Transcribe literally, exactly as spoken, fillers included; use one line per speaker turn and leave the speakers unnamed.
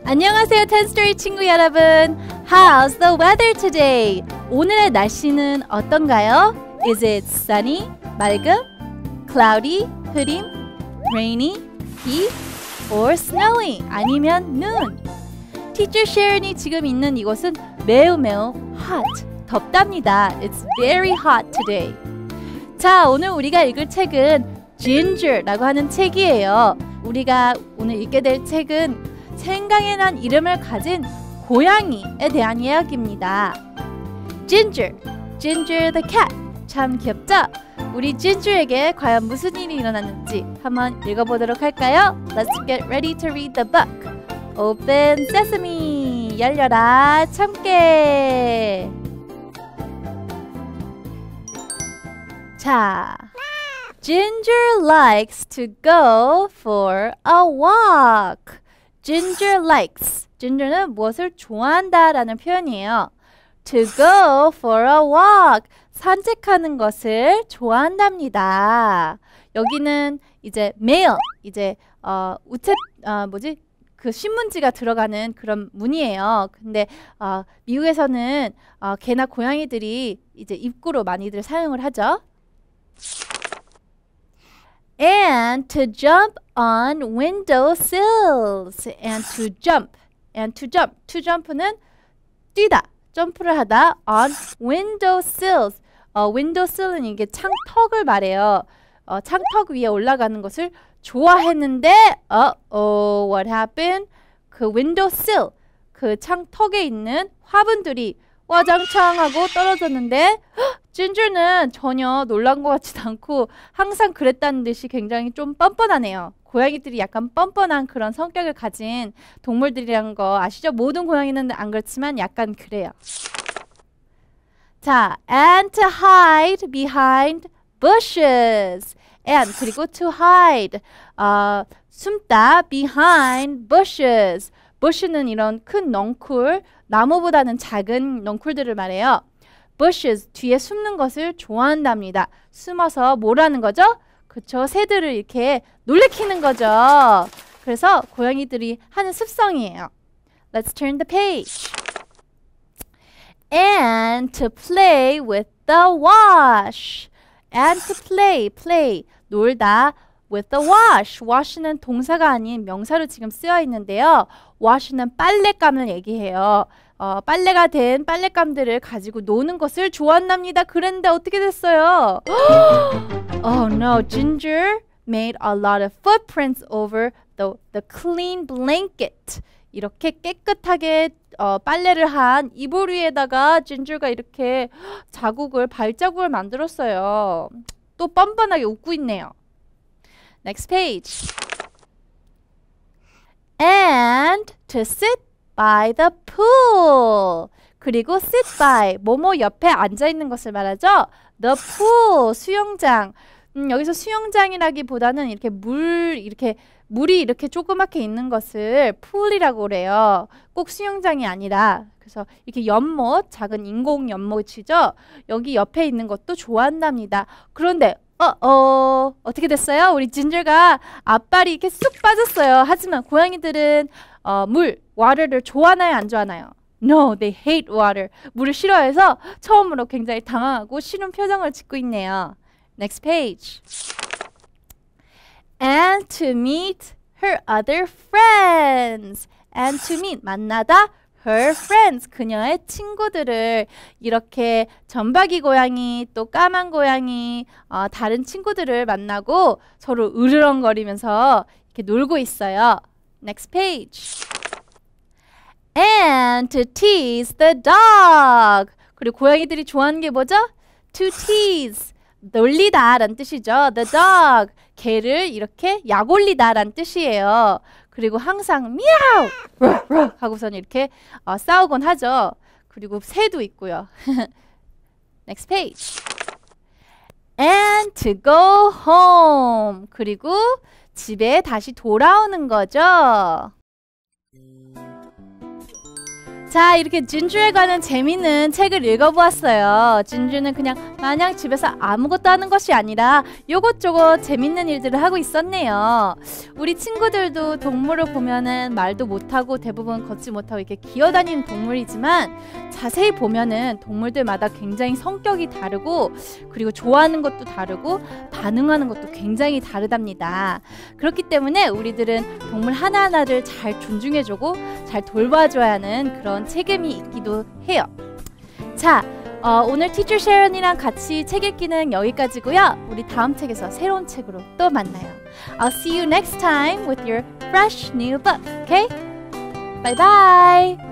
안녕하세요, 텐스토리 친구 여러분. How's the weather today? 오늘의 날씨는 어떤가요? Is it sunny, 맑음, cloudy, 흐림, rainy, 비, or snowy, 아니면 눈? Teacher Sharon이 지금 있는 이곳은 매우 매우 hot, 덥답니다. It's very hot today. 자, 오늘 우리가 읽을 책은 Ginger라고 하는 책이에요. 우리가 오늘 읽게 될 책은 생각에 난 이름을 가진 고양이에 대한 이야기입니다. Ginger, Ginger the cat. 참 귀엽죠? 우리 Ginger에게 과연 무슨 일이 일어났는지 한번 읽어보도록 할까요? Let's get ready to read the book. Open sesame. 열려라 참깨. 자, Ginger likes to go for a walk. Ginger likes. Ginger는 무엇을 좋아한다 라는 표현이에요. To go for a walk. 산책하는 것을 좋아한답니다. 여기는 이제 mail, 이제 어, 우체, 어, 뭐지? 그 신문지가 들어가는 그런 문이에요. 근데 어, 미국에서는 어, 개나 고양이들이 이제 입구로 많이들 사용을 하죠. And to jump on windowsills. And to jump. And to jump. To jump는 뛰다. 점프를 하다. On windowsills. 어, windowsill은 이게 창턱을 말해요. 어, 창턱 위에 올라가는 것을 좋아했는데, 어, 어, what happened? 그 windowsill, 그 창턱에 있는 화분들이 와장창 하고 떨어졌는데, 진주는 전혀 놀란 것 같지도 않고 항상 그랬다는 듯이 굉장히 좀 뻔뻔하네요. 고양이들이 약간 뻔뻔한 그런 성격을 가진 동물들이란 거 아시죠? 모든 고양이는 안 그렇지만 약간 그래요. 자, and to hide behind bushes. and 그리고 to hide, 어, 숨다 behind bushes. bush는 이런 큰 넝쿨, 나무보다는 작은 넝쿨들을 말해요. bushes, 뒤에 숨는 것을 좋아한답니다. 숨어서 뭐라는 거죠? 그쵸, 새들을 이렇게 놀래키는 거죠. 그래서 고양이들이 하는 습성이에요. Let's turn the page. And to play with the wash. And to play, play, 놀다. with the wash. wash는 동사가 아닌 명사로 지금 쓰여 있는데요. wash는 빨랫감을 얘기해요. 어, 빨래가 된 빨랫감들을 가지고 노는 것을 좋아한답니다. 그런데 어떻게 됐어요? Oh no, Ginger made a lot of footprints over the, the clean blanket. 이렇게 깨끗하게 어, 빨래를 한 이불 위에다가 진주가 이렇게 자국을, 발자국을 만들었어요. 또 뻔뻔하게 웃고 있네요. Next page. And to sit by the pool. 그리고 sit by, 뭐뭐 옆에 앉아있는 것을 말하죠. The pool, 수영장. 음, 여기서 수영장이라기보다는 이렇게 물, 이렇게 물이 이렇게 조그맣게 있는 것을 pool이라고 그래요. 꼭 수영장이 아니라. 그래서 이렇게 연못, 작은 인공 연못이죠. 여기 옆에 있는 것도 좋아한답니다. 그런데 어, 어, 어떻게 됐어요? 우리 진저가 앞발이 이렇게 쑥 빠졌어요. 하지만 고양이들은 어, 물, water를 좋아하나요? 안 좋아하나요? No, they hate water. 물을 싫어해서 처음으로 굉장히 당황하고 싫은 표정을 짓고 있네요. Next page. And to meet her other friends. And to meet, 만나다. her friends, 그녀의 친구들을. 이렇게 점박이 고양이, 또 까만 고양이, 어, 다른 친구들을 만나고 서로 으르렁거리면서 이렇게 놀고 있어요. Next page. And to tease the dog. 그리고 고양이들이 좋아하는 게 뭐죠? To tease, 놀리다 라는 뜻이죠. The dog, 개를 이렇게 약올리다 라는 뜻이에요. 그리고 항상 미야우 하고서는 이렇게 어, 싸우곤 하죠. 그리고 새도 있고요. Next page. And to go home. 그리고 집에 다시 돌아오는 거죠. 자, 이렇게 진주에 관한 재미있는 책을 읽어보았어요. 진주는 그냥 마냥 집에서 아무것도 하는 것이 아니라 요것저것 재밌는 일들을 하고 있었네요. 우리 친구들도 동물을 보면은 말도 못하고 대부분 걷지 못하고 이렇게 기어다니는 동물이지만 자세히 보면은 동물들마다 굉장히 성격이 다르고 그리고 좋아하는 것도 다르고 반응하는 것도 굉장히 다르답니다. 그렇기 때문에 우리들은 동물 하나하나를 잘 존중해주고 잘 돌봐줘야 하는 그런 책임이 있기도 해요. 자, 어, 오늘 티처 셰런이랑 같이 책 읽기는 여기까지고요. 우리 다음 책에서 새로운 책으로 또 만나요. I'll see you next time with your fresh new book. Okay? Bye bye!